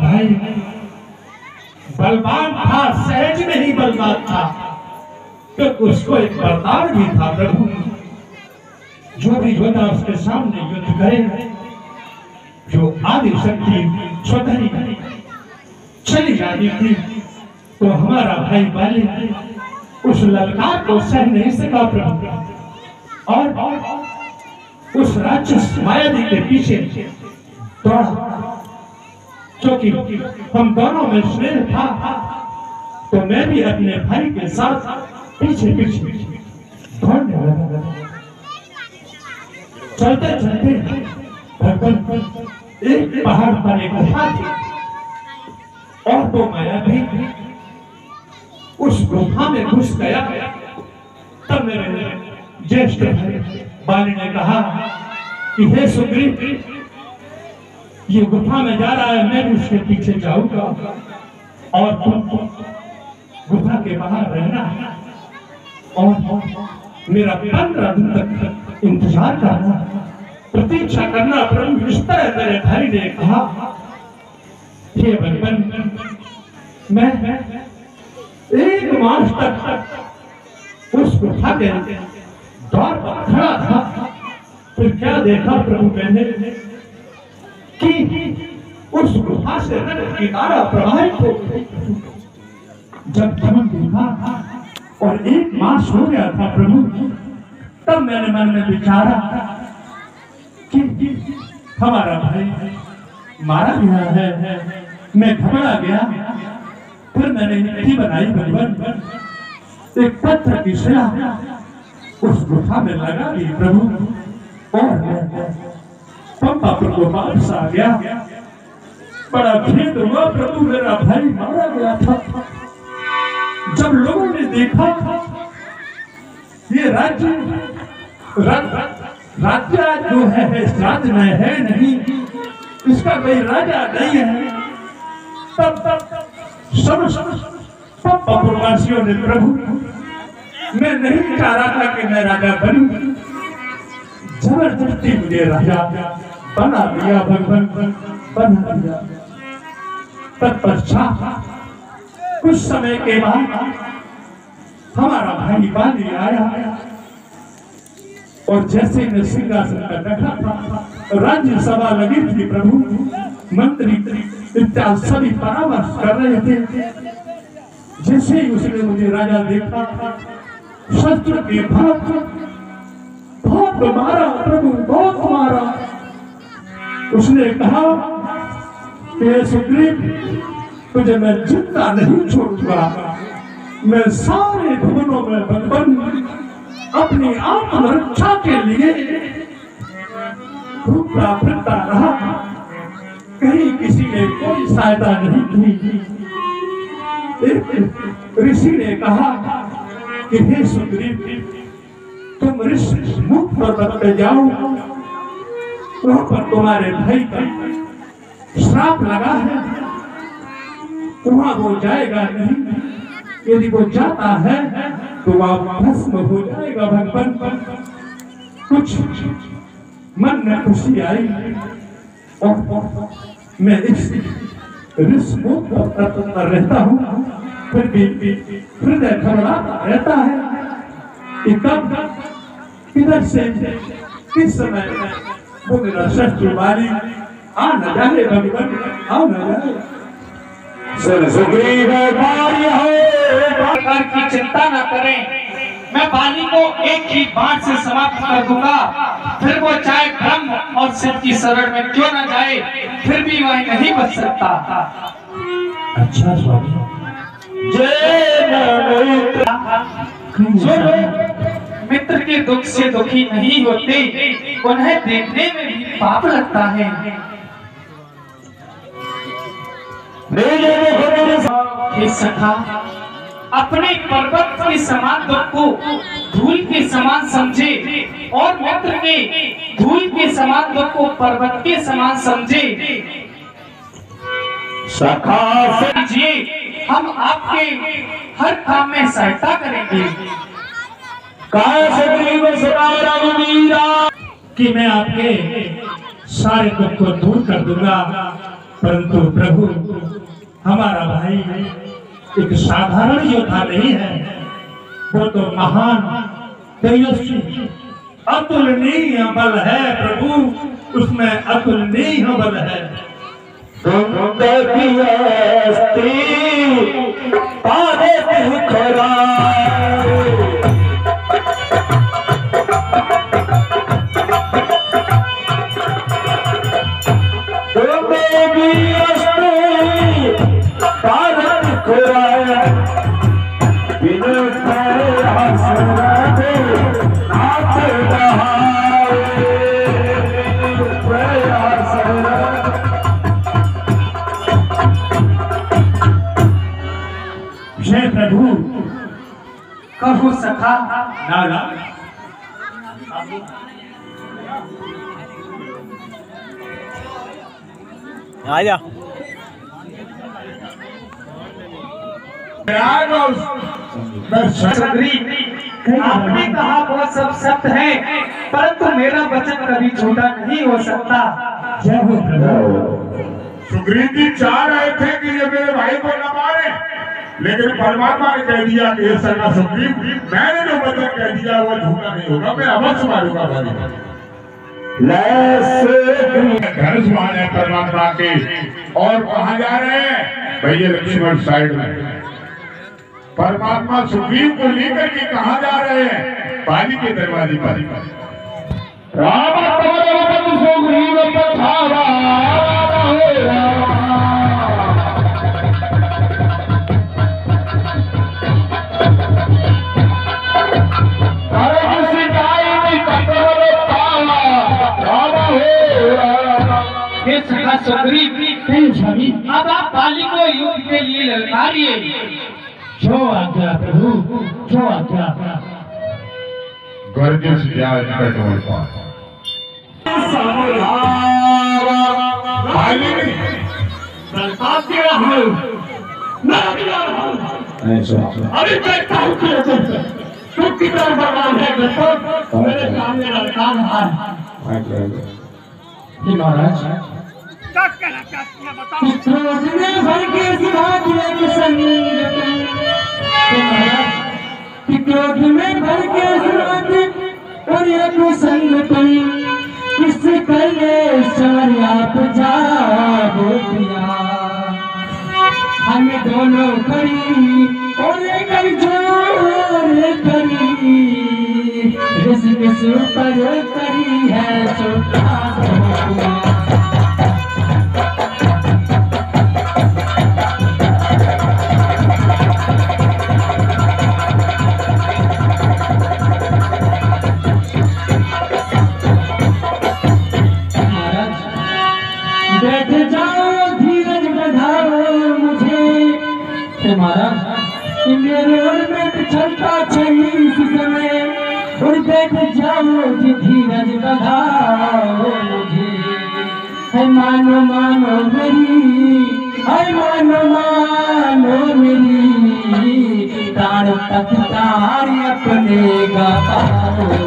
भाई बलवान था, सहज में ही बलवान था, तो उसको एक वरदान भी था प्रभु, जो भी योद्धा उसके सामने युद्ध करे, जो आदि शक्ति स्वतः ही चली जाती थी, तो हमारा भाई बाली उस ललकार को सह नहीं सका प्रभु, और उस राक्षस मायावी के पीछे दौड़ा। क्योंकि हम दोनों में स्नेह था, तो मैं भी अपने भाई के साथ पीछे पीछे दौड़ने लगा। चलते चलते एक पहाड़ पर एक गुफा थी, और तो माया भी उस गुफा में घुस गया। तब मेरे ज्येष्ठ भाई बाली ने कहा कि हे सुग्रीव, ये गुफा में जा रहा है, मैं भी उसके पीछे जाऊंगा, और तुम गुफा के बाहर रहना, और मेरा 15 दिन तक इंतजार करना, प्रतीक्षा करना। प्रभु इस तरह मेरे भाई ने कहा। हे बचपन, मैं 1 मास तक उस गुफा के द्वार पर खड़ा था। फिर क्या देखा प्रभु मैंने कि उस गुफा से रक्त की धारा प्रवाहित हो गई। जब धर्म देखा और 1 मास हो गया था प्रभु, तब मैंने मन में विचारा कि हमारा भाई मारा गया है। मैं घबरा गया। फिर मैंने नीति बनाई भगवान, एक पत्थर की शिला उस गुफा में लगा दी प्रभु, और पंपापुर को वापस आ गया। बड़ा खेद हुआ प्रभु, मेरा भाई मारा गया था। जब लोगों ने देखा ये राज्य जो है इस राज्य में है नहीं, इसका कोई राजा नहीं है, तब सब पंपापुरवासियों ने प्रभु, मैं नहीं चाह रहा था कि मैं राजा बनूं, जबरदस्ती मुझे राजा बना दिया भगवान, बना दिया। तत्पश्चात कुछ समय के बाद हमारा भाई बाली आया, और जैसे मैं सिंहासन पर बैठा था, राज्यसभा लगी थी प्रभु, मंत्री इत्यादि सभी परामर्श कर रहे थे। जैसे ही उसने मुझे राजा देखा, शस्त्र के बहुत मारा प्रभु, बहुत मारा। उसने कहा कि सुग्रीव, तुझे मैं जिंदा नहीं छोड़ूंगा। मैं सारे भवनों में भगवान अपनी आत्मरक्षा के लिए घूमता फिरता रहा, कहीं किसी ने कोई सहायता नहीं की। एक ऋषि ने कहा कि हे सुग्रीव, तुम ऋषि मुख पर्वत पे जाओ, वहां पर तुम्हारे भाई का श्राप लगा है, वहां वो जाएगा नहीं। यदि वो जाता है तो वह भस्म हो जाएगा भगवान। कुछ मन में खुशी आई, और मैं इस ऋषि पर रहता हूँ, फिर भी हृदय घबराता रहता है कि कब किधर से किस समय वो मेरा शस्त्र वाली आ न जाए भगवान, आ न जाए। सुग्रीव प्रकार की चिंता न करें, मैं बाली को एक ही बाण से समाप्त कर दूंगा। फिर वो चाहे ब्रह्म और शिव की शरण में क्यों न जाए, फिर भी वह नहीं बच सकता। अच्छा स्वामी, जो लोग मित्र के दुख से दुखी नहीं होते, उन्हें देखने में भी पाप लगता है। सखा, अपने पर्वत के समान दुख को धूल के समान समझे, और मित्र के धूल के समान दुख को पर्वत के समान समझे। सखा समझिए, हम आपके हर काम में सहायता करेंगे। कि मैं आपके सारे दुख को दूर कर दूंगा, परंतु प्रभु हमारा भाई एक साधारण योद्धा नहीं है, वो तो महान तेजस्वी अतुलनीय बल है प्रभु, उसमें अतुलनीय बल है। प्रभु कहूँ सखा नाला आजा आपने कहा वो सब सत्य है, परंतु मेरा वचन कभी झूठा नहीं हो सकता। जय हो प्रभु। सुग्रीव जी चाह रहे थे कि ये मेरे भाई को न मारे, लेकिन परमात्मा ने कह दिया कि सरकार सुग्रीव, मैंने जो वचन कह दिया वो झूठा नहीं होगा, मैं अवश्य मारूंगा भाई। धनुष बाण है परमात्मा के। और कहाँ जा रहे हैं भैया? लक्ष्मण साइड में। परमात्मा सुग्रीव को लेकर के कहाँ जा रहे हैं? पाली के दरवाजे पर। राम सुग्रीव पठावा सुग्रीव, अब आप पाली को युद्ध के लिए ललकारिए। जो आज्ञा प्रभु, जो आज्ञा। गर्जिश जाए कटोल पास। पाली अरे देखता हूँ तू कितना भगवान है, मेरे सामने लड़का रहा है। महाराज क्रोध में भर के सिवा दिए संग, क्रोध में भर के सिवा और एक संगठन किस कले सर आप जाओ दिया। हमें दोनों करी और एक जोर करी, किस ऊपर करी है छोटा दिया। धीरज बढ़ाओ मुझे, है मानो मानो मेरी, है मानो मानो मेरी, तार तक तार अपने गाओ।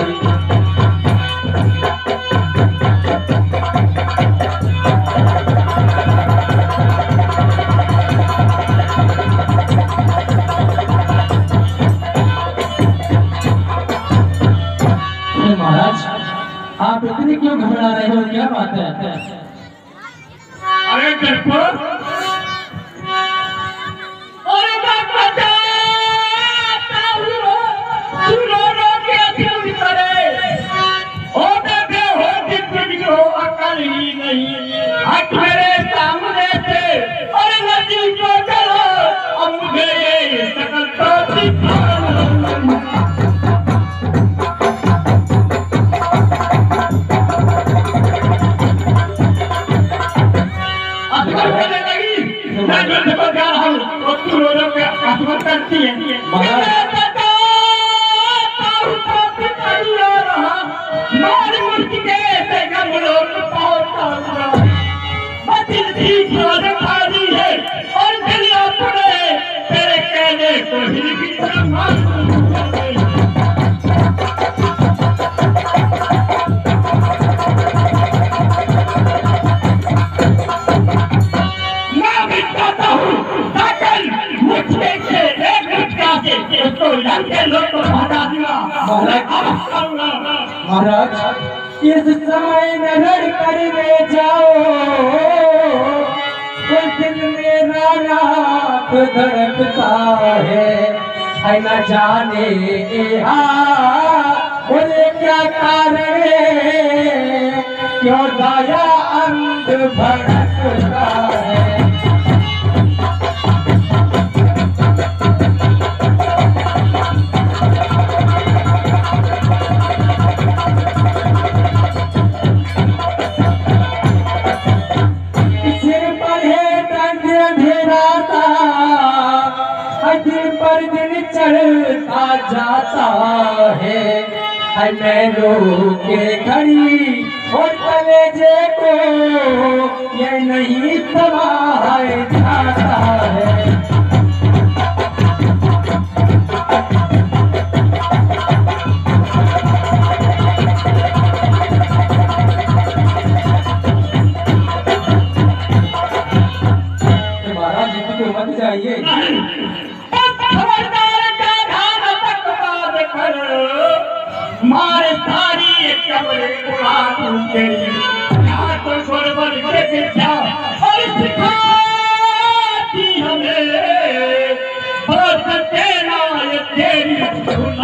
आप इतने क्यों घबरा रहे हो, क्या बात है? अरे डरपोक, अरे बाप बचाता हूँ, तू रो के क्यों करे? ओ बेटे हो जिंदगी हो अकल ही नहीं, हट मेरे सामने से, अरे नदी को चलो, अब मुझे ये शकल तो दिखा। उसको लड़के लोग को हटा दिया। महाराज इस समय न लड़ कर वे जाओ, तो दिल मेरा रात धड़कता है न जाने बोले क्या कारण है, क्यों दाया अंध भड़कता है। दिन पर दिन चढ़ता जाता है मैं रोके खड़ी और कलेजे को ये नहीं समाया जाता है। महाराज जी को मत जाइए, मारे सारी कमरे उड़ा दूंगे तो बरबर के विद्या और सिखाती हमें बस तेरा ये तेरी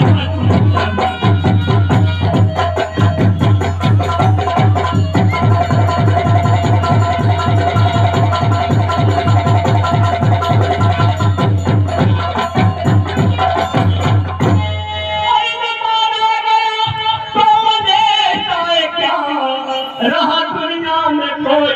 रहा दुनिया में कोई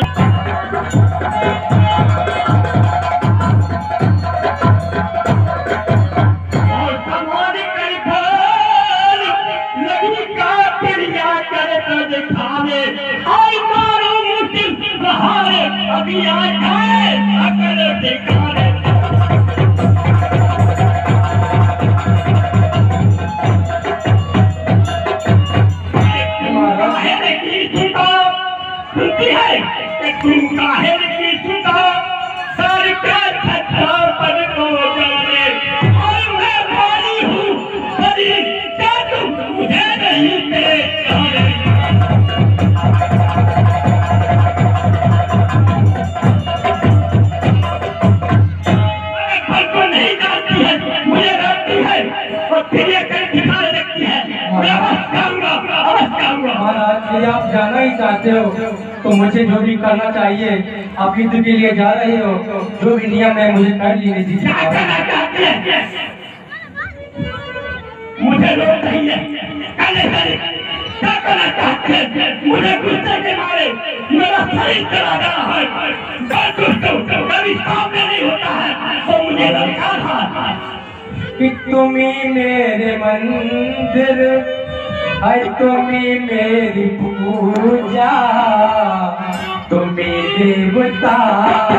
और समाधि कर फल लगी का क्रिया करे तो दिखावे आई मारो मुश्किल सहारे अभी आ जाए अगर दिखावे तुम काहे की सुधा सर का छत्ता पर को जाने और मैं मारी हूँ अरे क्या तुम मुझे नहीं देखते फल को नहीं जानती है मुझे जानती है और फिर ये कर दिखा सकती है मैं अवश्य आऊंगा। महाराज यदि आप जाना ही चाहते हो तो मुझे जो भी करना चाहिए, आप युद्ध के लिए जा रहे हो, जो भी नियम है मुझे कर लेने दीजिए। मुझे रोक नहीं है, क्या करना चाहते हैं? मुझे गुस्से के मारे मेरा शरीर चला रहा है, कभी सामने नहीं होता है तो मुझे लगा था कि तुम्ही मेरे मंदिर है, तुम्ही मेरी पूजा, तुम्ही देवता